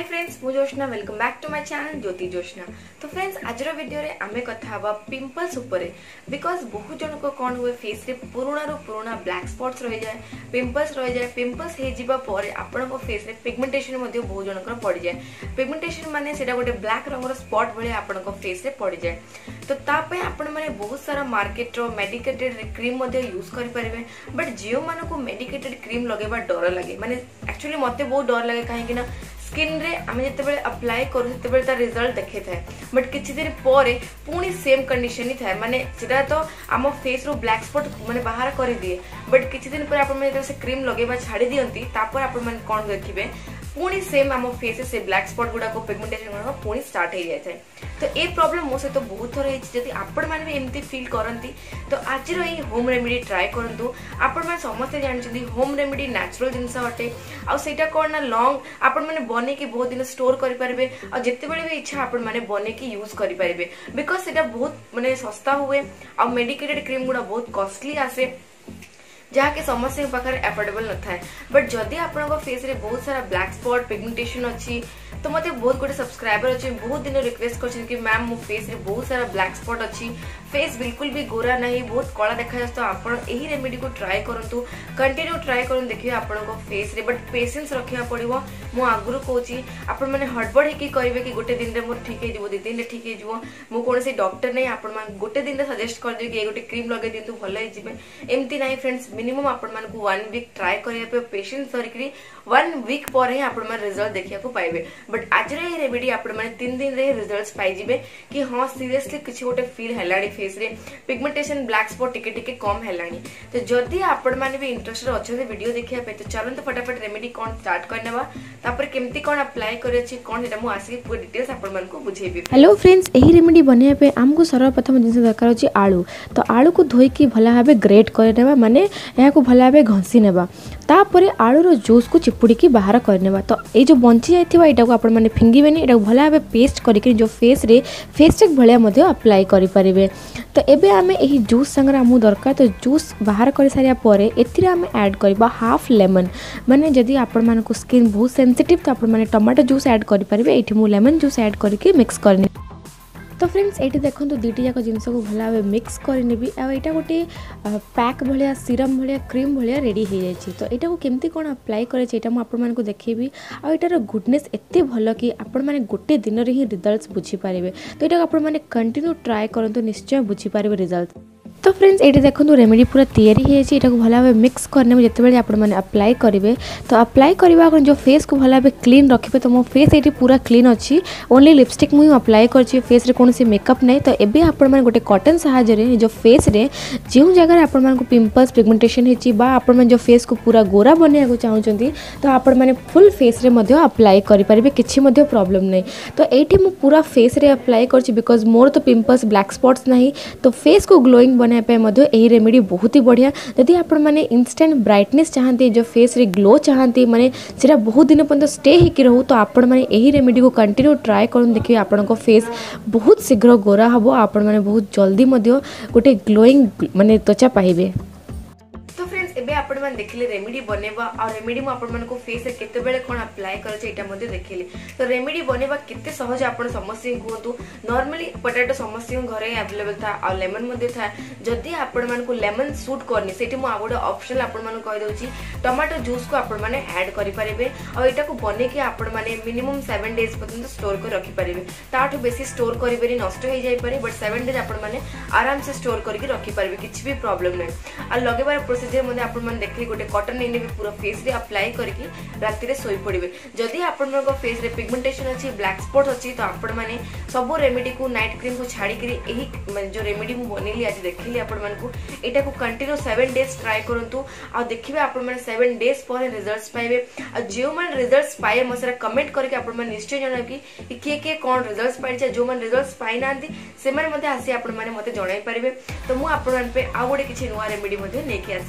हाय friends मु Joshna welcome back to my channel Jyoti Joshna. तो friends आज वीडियो रे आमे कथा हवा पिंपल्स ऊपर बिकॉज बहुत जन को कौन हुए फेस रे पुराना रो पुराना ब्लैक स्पॉट्स रह जाए पिंपल्स हे जिबा परे आपन को फेस रे पिगमेंटेशन मध्ये बहुत जन को पड़ जाए। पिगमेंटेशन माने सेटा गोटे ब्लैक रंगर स्पॉट भले आपन को फेस रे पड़ जाए। तो तापे आपन माने बहुत सारा मार्केट रो मेडिकेटेड क्रीम मध्ये यूज करि परिबे बट जियो माने को मेडिकेटेड क्रीम लगेबा डर लागे माने एक्चुअली मते बहुत डर लागे काहे कि ना स्किन रे आमे जते बेले अप्लाई करू तते बेले तार रिजल्ट देखे थाए बट किछि दिन परे पुनी सेम कंडीशन ही थाए माने सेटा तो आम फेस रो ब्लैक स्पॉट माने बाहर करि दिए बट किछि दिन परे आपन माने से क्रीम लगेबा छाडी दियंती तापर आपन माने कोन देखिबे पुनी सेम आम फेस से ब्लैक स्पॉट गुडा को पिगमेंटेशन गुडा पुनी स्टार्ट हो जाए। तो ये प्रॉब्लम मो सहित बहुत थर होती आपण मैंने भी एमती फील करती तो आज होम रेमेडी ट्राए करूँ। आपण मैंने समस्ते जानते होम रेमेडी नेचुरल जिनस अटे आईटा कौन ना लंग आपण मैंने बने की बहुत दिन स्टोर करेंगे और जिते बड़े भी इच्छा आपण मैंने बने की यूज करेंगे बिकज से बहुत माने सस्ता हुए आ मेडिकेटेड क्रीम गुड़ा बहुत कॉस्टली आसे जहाँकि समस्त पाखे एफोर्डेबल न था। बट जदि आपन फेस रे बहुत सारा ब्लैक स्पॉट पिगमेंटेशन अच्छी तो मते बहुत गोटे सब्सक्राइबर अच्छे बहुत दिन रिक्वेस्ट कर कि मैम मो फेस रे बहुत सारा ब्लैक स्पॉट अच्छी फेस बिल्कुल भी गोरा नहीं बहुत कला देखा तो आपन एही रेमेडी को ट्राई करंतु कंटिन्यू ट्राई करन देखिए आपन को फेस रे बट पेशेंस रखिया पड़िवो। मो आगुरु कहूची आपन माने हड़बड़ हे कि करिवे कि गोटे दिन रे मोर ठीक हे जिवो दि दिन रे ठीक हे जिवो मो कोन से डॉक्टर नै आपन मान गोटे दिन रे सजेस्ट कर दे कि ए गोटे क्रीम लगे दिंतु भलो हे जिवे एमती नै फ्रेंड्स मिनिमम आपन मान को 1 वीक ट्राई करिया पे पेशेंस धरिकरी 1 वीक पर हे आपन मान रिजल्ट देखिया को पाइबे बट आज रे रेमेडी आपन माने 3 दिन रे रिजल्ट्स पाइ जिवे कि हां सीरियसली किछि गोटे फील हेलाडी फेस रे पिगमेंटेशन ब्लैक स्पॉट टिके टिके कम हेलानी। तो जदि आपण माने भी इंटरेस्टेड अछते वीडियो देखिया पे तो चलन तो फटाफट रेमेडी कोन स्टार्ट करनेबा तापर केमती कोन अप्लाई करे छी कोन एटा मु आसी पूरा डिटेल्स आपण मान को बुझेबी। हेलो फ्रेंड्स एही रेमेडी बनिया पे हमको सर्वप्रथम जिनस दरकार होची आलू। तो आलू को धोई की भला भाबे ग्रेट करे नेबा माने एहा को भला भाबे घसी नेबा तापर आलू रो जूस को चिपुड़ी की बाहर कर नेबा। तो ए जो बंची जाइथिबा एटा को आपण माने फिंगीबेनी एटा को भला भाबे पेस्ट करके जो फेस रे फेस टेक भलिया मध्ये अप्लाई करि परिबे। तो एबे आमे एही जूस संगे हमु दरकार तो जूस बाहर कर सारिया परे एथिरे आमे ऐड करबा हाफ लेमन माने जदी आपण मान को स्किन बहुत सेंसिटिव तो आपण माने टमाटो जूस ऐड करि परिबे एठी मु लेमन जूस ऐड करके मिक्स करनी। तो फ्रेंड्स ये देखो दुईटी जाक जिनस को भल भाव मिक्स करनेबी आईटा गोटे पैक भाया सीरम भाया क्रीम भाया रेडी हो जाए। तो यहाँ को केमती कौन अप्लाई करे मुझे देखी आईटार गुडनेस एत भल कि आपण मैंने गोटे दिन में ही रिजल्ट्स बुझीपारे। तो यहाँ आपने कंटिन्यू ट्राए करूँ निश्चय बुझीपारे रिजल्ट। तो फ्रेंड्स ये देखो रेमेडी पूरा तैयारी है को भल भाव मिक्स करने में जिते आपने अप्लाई करेंगे तो अप्लाई करवा जो फेस को भल भाव क्लीन रखिए। तो मो फेस ये पूरा क्लीन अच्छी ओनली लिपस्टिक मुझे अप्लाई कर फेस रे कौन मेकअप नहीं। तो एबे आपण गोटे कॉटन साहाय्य जो फेस रे जो जगह आपण पिंपल्स पिगमेंटेशन होती आपण जो फेस को पूरा गोरा बनवाक चाहते तो आपण मैंने फुल फेस रे अप्लाई करेंगे किसी प्रॉब्लम नहीं। तो ये मुझे पूरा फेस रे अप्लाई कर बिकॉज मोर तो पिंपल्स ब्लैक स्पॉट्स नहीं तो फेस को ग्लोइंग बनाया यही रेमेडी बहुत ही बढ़िया। यदि आपण माने इंस्टेंट ब्राइटनेस चाहते जो फेस रे ग्लो चाहते माने सेटा बहुत दिन पर्यंत स्टे होकर रहू तो आपण माने यही रेमेडी को कंटिन्यू ट्राए करूँ देखिए आपण को फेस बहुत शीघ्र गोरा हम आपण माने बहुत जल्दी गोटे ग्लोइंग माने त्वचा पाइबे। तो फ्रेंड्स एबे आपण मन देखिले रेमेडी बनेबा और रेमेडी मु आपण मन को फेस रे केते बेले कोन अप्लाई करे छै एटा मध्ये देखिले। तो रेमेडी बनेबा केते सहज आपण समस्या कहतु नॉर्मली पोटैटो समस्या घरे अवेलेबल था और लेमन मध्ये था जदी आपण मन को लेमन सूट करनी सेठी मु आगोडे ऑप्शनल आपण मन कहि दोची टमाटो जूस को आपण माने ऐड करि परिबे और एटा को बने के आपण माने मिनिमम 7 डेज पर्यंत स्टोर कर रखि परिबे ताठो बेसी स्टोर करिबेरी नष्ट हो जाई पारे बट 7 डेज आपण माने आराम से स्टोर करके रखि परिबे किछि भी प्रॉब्लम नै। आ लगेबार प्रोसीजर मध्ये आपण मन देखली गोटे कॉटन ने भी पूरा फेस रे अप्लाई करके राति रे सोई पड़िबे। जदी आपण मन को फेस रे पिगमेंटेशन अछि ब्लैक स्पॉट अछि तो आपण माने सब रेमेडी को नाइट क्रीम को छाड़ी करी एही जो रेमेडी मु बनेली आज देखली आपण मन को एटा को कंटिन्यू 7 डेज ट्राई करंतु आ देखिबे आपण मन 7 डेज पर रिजल्ट्स पाइबे। आ जो मन रिजल्ट्स पाए मसरा कमेंट करके आपण मन निश्चय जणाव कि के कोन रिजल्ट्स पाइ छै जो मन रिजल्ट्स पाइ नांती से मन मध्ये आसी आपण माने मते जणाई परिबे। तो मु आपण मन पे आ गोटे किछि नुवा रेमेडी मध्ये नेकी आसीबे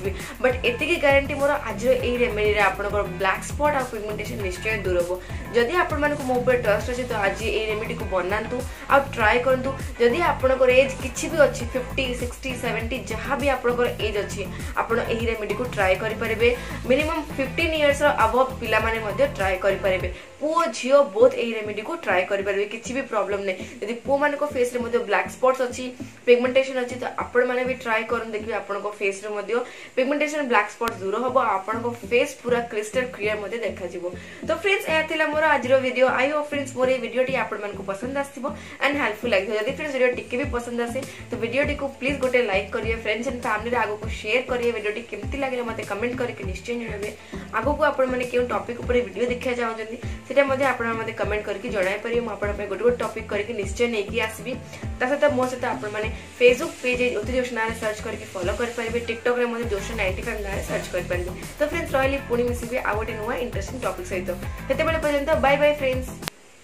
बट एतिकी गारंटी मोर आज ये रेमेडी आपनकर ब्लैक स्पॉट आ पिगमेंटेशन निश्चय दूर हो। जदि आपण मानको मो ऊपर ट्रस्ट अछि तो आज ये रेमेडी को बनातु आ ट्राई करंतु। जदि आपनकर एज किछि भी अछि 50 60 70 जहां भी आपनकर एज अछि आपण एही रेमेडी को ट्राई करि परिबे। मिनिमम 15 इयर्स अबव पिला माने मध्ये ट्राई करि परिबे। पुओ झियो बोथ एही रेमेडी को ट्राई करि परिबे, किछि भी प्रॉब्लम नै। यदि पुओ मानको फेस रे मध्ये ब्लैक स्पॉट्स अछि पिगमेंटेशन अछि तो आपण माने भी ट्राई करन, देखबे आपनको फेस रे मध्ये पिगमेंटेशन ब्लैक स्पॉट दूर होबो, आपनको फेस पूरा क्रिस्टल क्लियर मध्ये देखा जिवो। तो फ्रेंड्स ए थिला मोर आजरो वीडियो। आई होप फ्रेंड्स मोर ए वीडियो टी आपण मानको पसंद आस्थिबो एंड हेल्पफुल लागिथो। यदि फ्रेंड्स वीडियो टिके भी पसंद आसे तो वीडियो टी को प्लीज गोटे लाइक करिए, फ्रेंड्स एंड फैमिली रे आगो को शेयर करिए। वीडियो टी केमति लागिला मते कमेंट करके निश्चय जणाबे। आगो को आपण माने केउ टॉपिक ऊपर वीडियो देखिया चाहउछन्ती सेटा मध्ये आपण माने कमेंट करके जणाय परिए। म आपण पे गोटे टॉपिक करके निश्चय नेकी आसीबी। ता सहित मो सहित आपण माने फेसबुक पेज ज्योति जोशना रे सर्च करके फॉलो कर परिबे। टिकटॉक रे मध्ये जोशना 95 ना रे सर्च कर परिबे। तो फ्रेंड्स रहली पुणी मिसिबे आ गोटे नुवा इंटरेस्टिंग टॉपिक सहित। हेते बेले पर्यंत बाय बाय फ्रेंड्स।